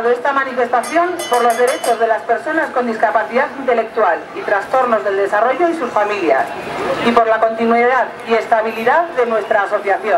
convocado esta manifestación por los derechos de las personas con discapacidad intelectual y trastornos del desarrollo y sus familias, y por la continuidad y estabilidad de nuestra asociación.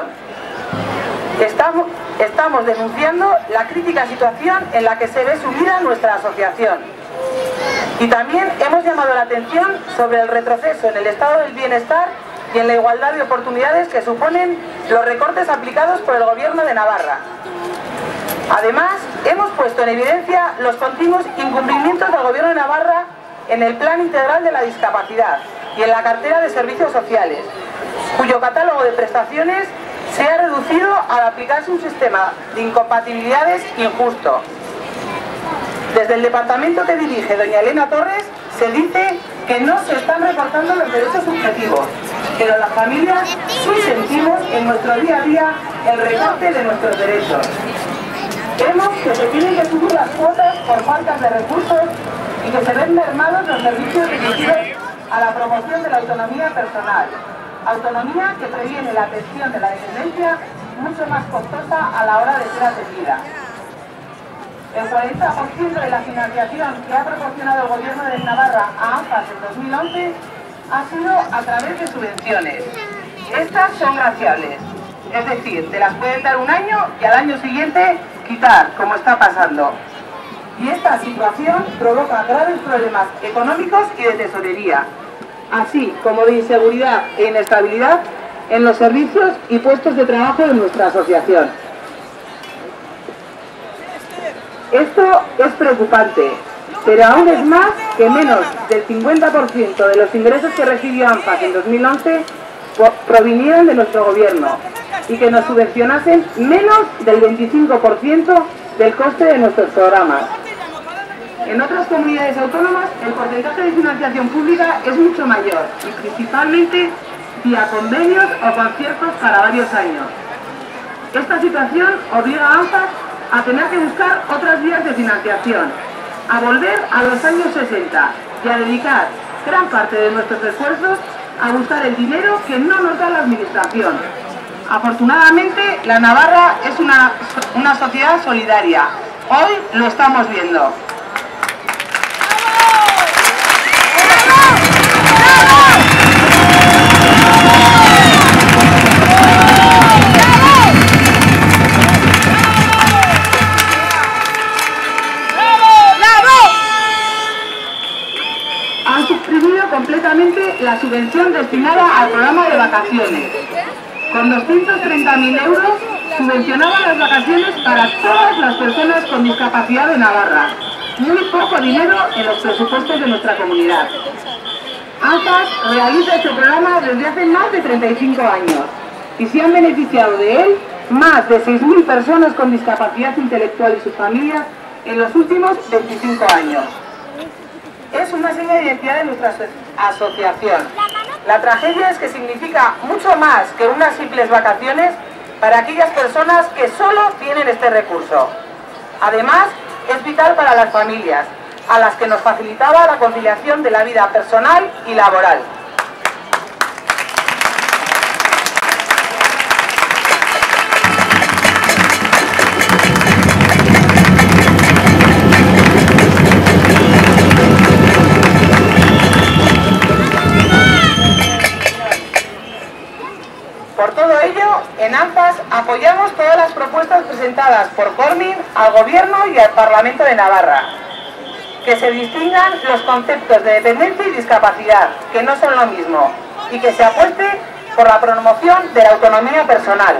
Estamos denunciando la crítica situación en la que se ve sumida nuestra asociación. Y también hemos llamado la atención sobre el retroceso en el estado del bienestar y en la igualdad de oportunidades que suponen los recortes aplicados por el Gobierno de Navarra. Además, hemos puesto en evidencia los continuos incumplimientos del Gobierno de Navarra en el Plan Integral de la Discapacidad y en la cartera de servicios sociales, cuyo catálogo de prestaciones se ha reducido al aplicarse un sistema de incompatibilidades injusto. Desde el departamento que dirige doña Elena Torres se dice que no se están recortando los derechos subjetivos, pero las familias sí sentimos en nuestro día a día el recorte de nuestros derechos. Vemos que se tienen que subir las cuotas por falta de recursos y que se ven mermados los servicios dirigidos a la promoción de la autonomía personal. Autonomía que previene la atención de la dependencia, mucho más costosa a la hora de ser atendida. El 40% de la financiación que ha proporcionado el Gobierno de Navarra a ANFAS en 2011 ha sido a través de subvenciones. Estas son graciables, es decir, te las pueden dar un año y al año siguiente quitar, como está pasando. Y esta situación provoca graves problemas económicos y de tesorería, así como de inseguridad e inestabilidad en los servicios y puestos de trabajo de nuestra asociación. Esto es preocupante, pero aún es más que menos del 50% de los ingresos que recibió ANFAS en 2011 provinieron de nuestro gobierno y que nos subvencionasen menos del 25% del coste de nuestros programas. En otras comunidades autónomas el porcentaje de financiación pública es mucho mayor y principalmente vía convenios o conciertos para varios años. Esta situación obliga a ANFAS a tener que buscar otras vías de financiación, a volver a los años 60 y a dedicar gran parte de nuestros esfuerzos a buscar el dinero que no nos da la administración. Afortunadamente, la Navarra es una sociedad solidaria. Hoy lo estamos viendo. Han suprimido completamente la subvención destinada al programa de vacaciones. Con 230.000 euros subvencionaban las vacaciones para todas las personas con discapacidad de Navarra. Muy poco dinero en los presupuestos de nuestra comunidad. ANFAS realiza este programa desde hace más de 35 años y se han beneficiado de él más de 6.000 personas con discapacidad intelectual y sus familias en los últimos 25 años. Es una seña de identidad de nuestra asociación. La tragedia es que significa mucho más que unas simples vacaciones para aquellas personas que solo tienen este recurso. Además, es vital para las familias, a las que nos facilitaba la conciliación de la vida personal y laboral. Por todo ello, en ANFAS apoyamos todas las propuestas presentadas por Cormin al Gobierno y al Parlamento de Navarra. Que se distingan los conceptos de dependencia y discapacidad, que no son lo mismo, y que se apueste por la promoción de la autonomía personal.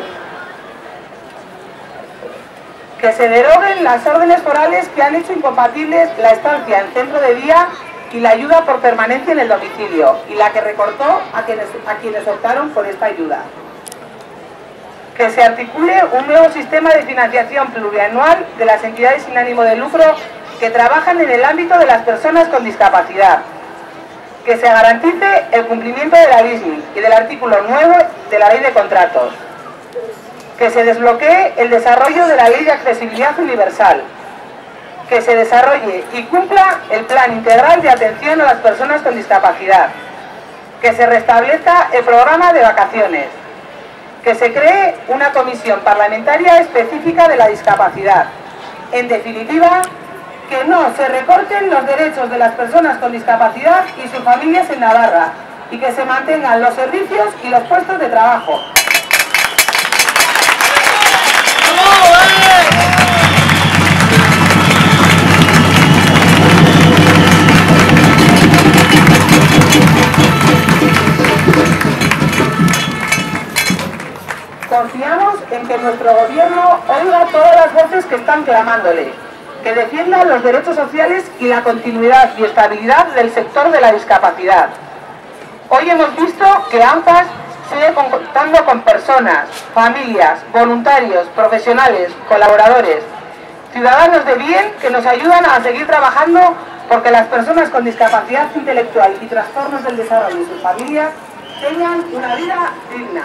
Que se deroguen las órdenes forales que han hecho incompatibles la estancia en centro de día y la ayuda por permanencia en el domicilio, y la que recortó a quienes optaron por esta ayuda. Que se articule un nuevo sistema de financiación plurianual de las entidades sin ánimo de lucro que trabajan en el ámbito de las personas con discapacidad. Que se garantice el cumplimiento de la LISMI y del artículo 9 de la Ley de Contratos. Que se desbloquee el desarrollo de la Ley de Accesibilidad Universal. Que se desarrolle y cumpla el Plan Integral de Atención a las Personas con Discapacidad. Que se restablezca el programa de vacaciones. Que se cree una comisión parlamentaria específica de la discapacidad. En definitiva, que no se recorten los derechos de las personas con discapacidad y sus familias en Navarra y que se mantengan los servicios y los puestos de trabajo. Confiamos en que nuestro gobierno oiga todas las voces que están clamándole, que defienda los derechos sociales y la continuidad y estabilidad del sector de la discapacidad. Hoy hemos visto que ANPAS sigue contando con personas, familias, voluntarios, profesionales, colaboradores, ciudadanos de bien que nos ayudan a seguir trabajando porque las personas con discapacidad intelectual y trastornos del desarrollo y sus familias tengan una vida digna.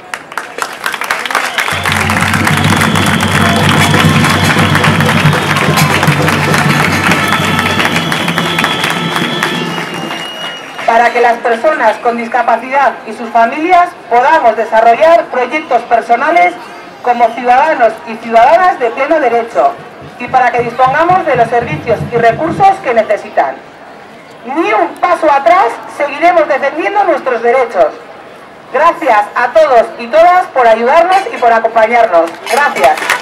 Para que las personas con discapacidad y sus familias podamos desarrollar proyectos personales como ciudadanos y ciudadanas de pleno derecho y para que dispongamos de los servicios y recursos que necesitan. Ni un paso atrás, seguiremos defendiendo nuestros derechos. Gracias a todos y todas por ayudarnos y por acompañarnos. Gracias.